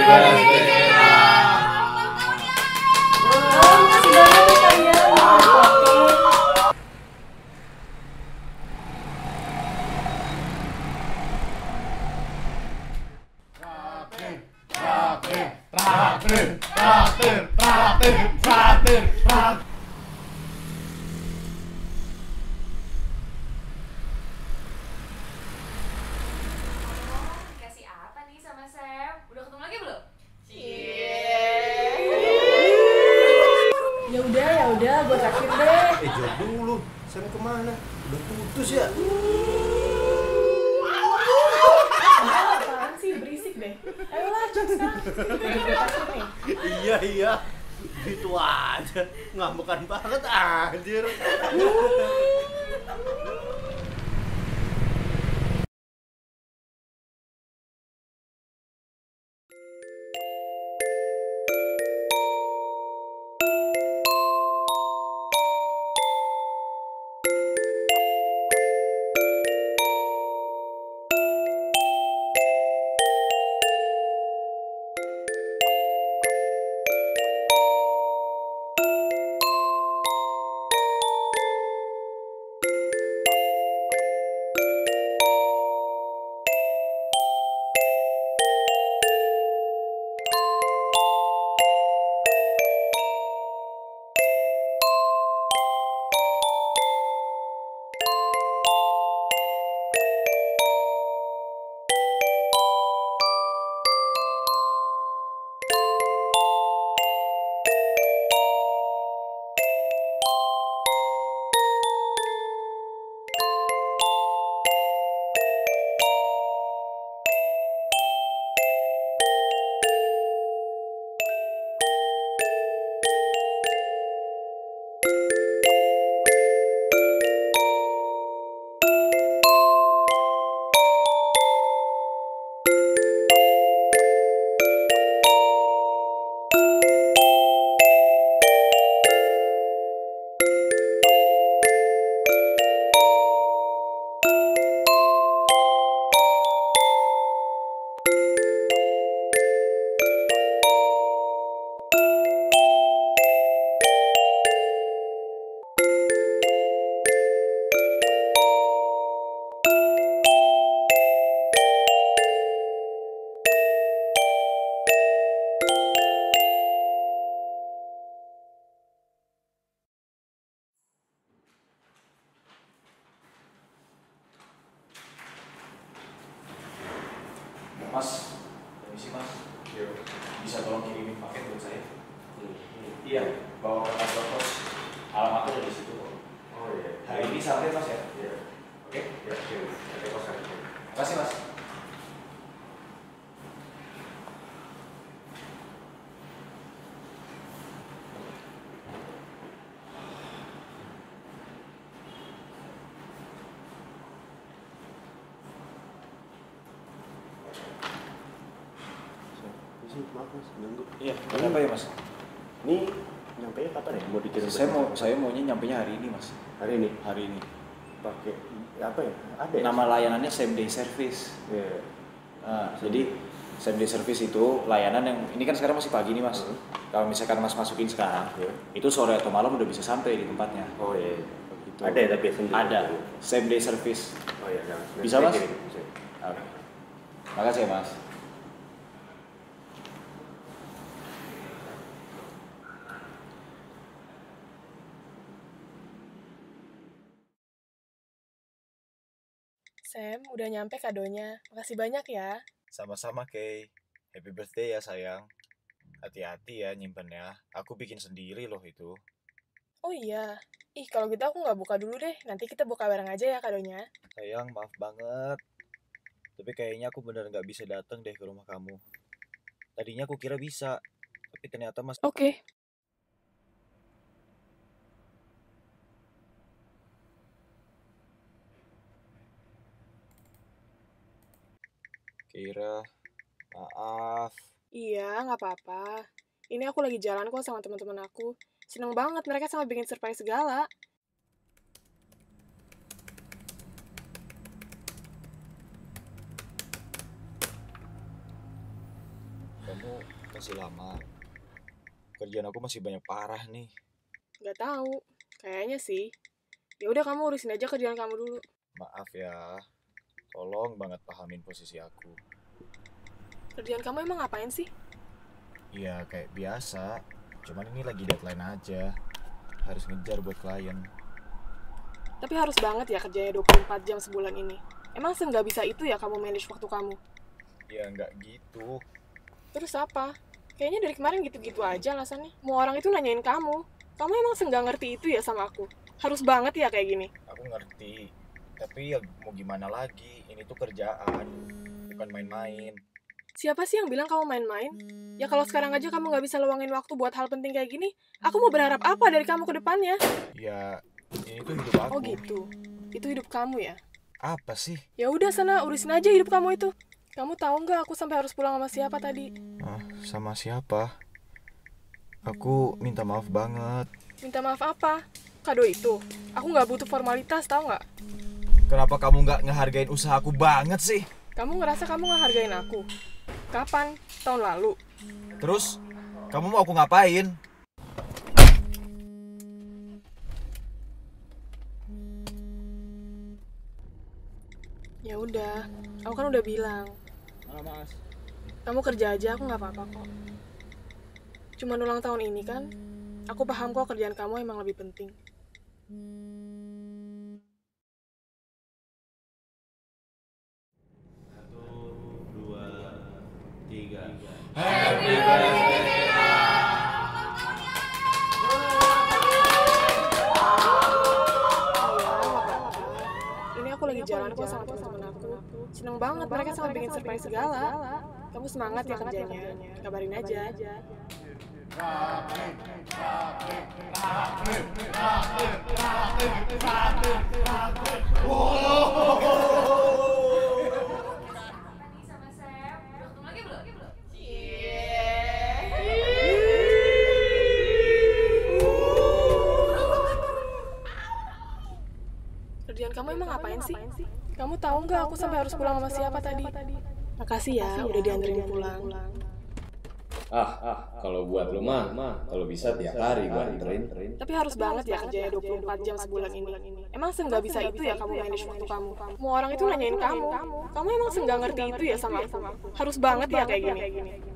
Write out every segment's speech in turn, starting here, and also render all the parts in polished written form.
birthday. Makasih banyak ya kalian. Traktir. Kasih apa nih sama Sam? Udah ketemu lagi belum? Ya udah, gue traktir deh. Jawab dulu, Sam kemana? Udah putus ya? Apaan sih, berisik deh. Ayolah, cek sekarang. Gue traktir nih. Iya, gitu aja. Ngambekan banget anjir. Mas, permisi Mas. Bisa tolong kirimin paket buat saya? Iya, bawa ke kantor pos. Alamatnya ada di situ kok. Oh iya. Hari ini sampai Mas ya? Iya. Oke? Ya, sini. Ada kosan. Makasih Mas. Maaf mas, ganggu. Iya, kenapa ya Mas? Ini nyampe kapan ya? Mau dikirim? Saya maunya nyampenya hari ini Mas. hari ini. Hari ini. Pakai apa ya? Ada ya? Nama layanannya same day service. Iya. Nah, jadi same day service itu layanan yang ini kan sekarang masih pagi nih Mas. Kalau misalkan Mas masukin sekarang, itu sore atau malam udah bisa sampai di tempatnya. Oh iya. Gitu. Ada ya tapi sendiri. Ada same day service. Oh iya. Bisa, Mas? Bisa. Oke. Makasih ya Mas. Sam, udah nyampe kadonya. Makasih banyak ya. Sama-sama Kay. Happy birthday ya sayang. Hati-hati ya nyimpennya. Aku bikin sendiri loh itu. Oh iya. Ih, kalau gitu aku nggak buka dulu deh. Nanti kita buka bareng aja ya kadonya. Sayang maaf banget. Tapi kayaknya aku bener nggak bisa datang deh ke rumah kamu. Tadinya aku kira bisa. Tapi ternyata Mas... Oke. Kira, maaf. Iya, nggak apa-apa. Ini aku lagi jalan kok sama teman-teman aku. Seneng banget mereka sama bikin surprise segala. kamu masih lama. Kerjaan aku masih banyak parah nih. Gak tahu. Kayaknya sih. Ya udah kamu urusin aja kerjaan kamu dulu. Maaf ya. Tolong banget pahamin posisi aku. Kerjaan kamu emang ngapain sih? Iya, kayak biasa. Cuman ini lagi deadline aja. Harus ngejar buat klien. Tapi harus banget ya kerjanya 24 jam sebulan ini. Emang nggak bisa itu ya kamu manage waktu kamu? Ya nggak gitu. Terus apa? Kayaknya dari kemarin gitu-gitu aja alasannya. Mau orang itu nanyain kamu. Kamu emang nggak ngerti itu ya sama aku? Harus banget ya kayak gini? Aku ngerti. Tapi ya mau gimana lagi. Ini tuh kerjaan. Bukan main-main. Siapa sih yang bilang kamu main-main? Ya kalau sekarang aja kamu nggak bisa luangin waktu buat hal penting kayak gini, aku mau berharap apa dari kamu ke depannya? Ya, ini tuh hidup aku. Oh gitu. Itu hidup kamu ya? Apa sih? Ya udah sana urusin aja hidup kamu itu. Kamu tahu nggak aku sampai harus pulang sama siapa tadi? Sama siapa? Aku minta maaf banget. Minta maaf apa? Kado itu. Aku nggak butuh formalitas, tahu nggak? Kenapa kamu nggak ngehargain usaha aku banget sih? Kamu ngerasa kamu nggak hargain aku? Kapan? Tahun lalu? Terus, kamu mau aku ngapain? Ya udah, aku kan udah bilang. Mas. Kamu kerja aja, aku nggak apa-apa kok. Cuman ulang tahun ini kan, aku paham kok kerjaan kamu emang lebih penting. 1, 2, 3. Ini aku lagi jalan kok sama teman-teman aku. Seneng banget mereka sampai bikin surprise segala. Kamu semangat ya kerjanya. Kabarin aja. Tadi sama Sam, udah ketemu lagi belum? Kerjaan kamu emang ngapain sih? Kamu tahu nggak aku sampai harus pulang sama siapa tadi? Makasih ya, udah dianterin pulang. Kalau buat lu mah, kalau bisa tiap hari gua anterin. Tapi harus banget ya kerjanya 24 jam sebulan ini. Emang nggak bisa itu ya kamu manage waktu kamu? Mau orang itu nanyain kamu. Kamu emang nggak ngerti itu ya sama aku? Harus banget ya kayak gini?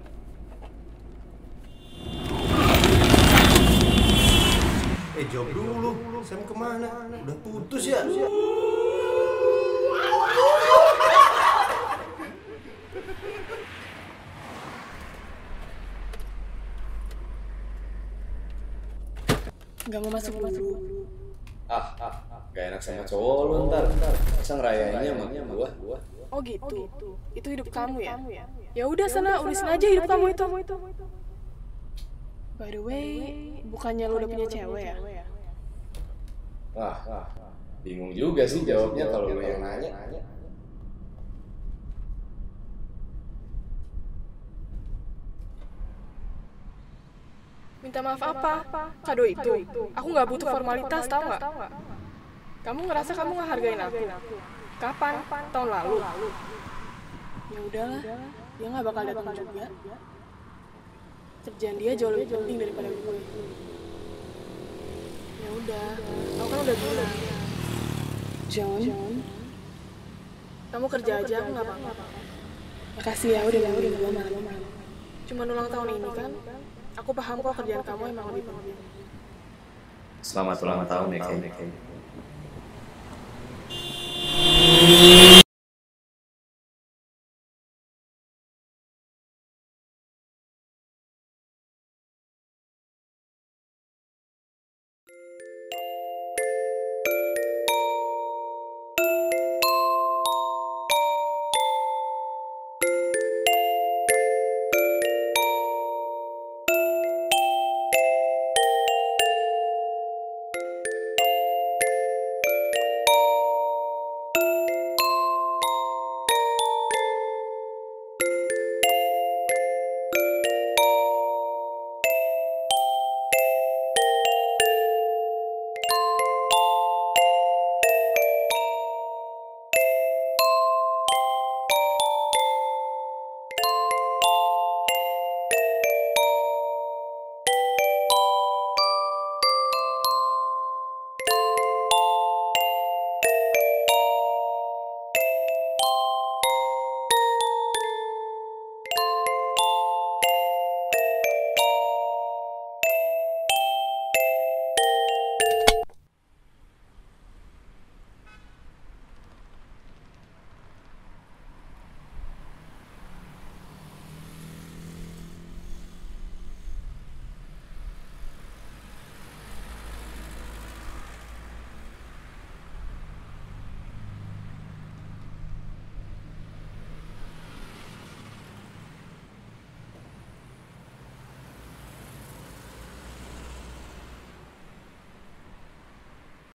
Jawab dulu. Sam kemana? Udah putus ya? Nggak mau masuk dulu. Gak enak sama cowok lu ntar. Masa ngerayainnya sama gua? Oh gitu. Itu hidup kamu ya? Ya udah sana urusin aja hidup kamu itu. By the way, bukannya lu udah punya cewek ya? Bingung juga sih jawabnya kalau lu yang nanya. Minta maaf apa? Kado itu. Aku nggak butuh formalitas, tahu nggak? Kamu ngerasa kamu nggak hargain aku? Kapan? Tahun lalu? Ya udahlah, dia nggak bakal datang juga. Kerjaan dia jauh lebih penting daripada gue. Ya udah, aku kan udah bilang. John, kamu kerja aja, aku nggak apa-apa. Makasih ya udah nemenin gue malam-malam. Cuman ulang tahun ini kan, aku paham kok kerjaan kamu emang lebih penting. Selamat ulang tahun ya, Kay.